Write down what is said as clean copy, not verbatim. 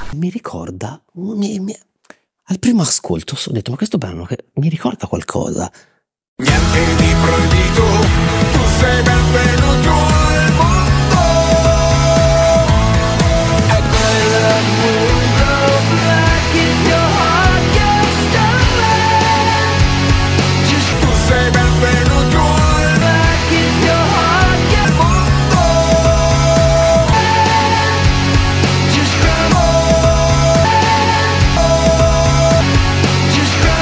Mi ricorda, al primo ascolto ho detto, ma questo brano mi ricorda qualcosa. Niente di proibito.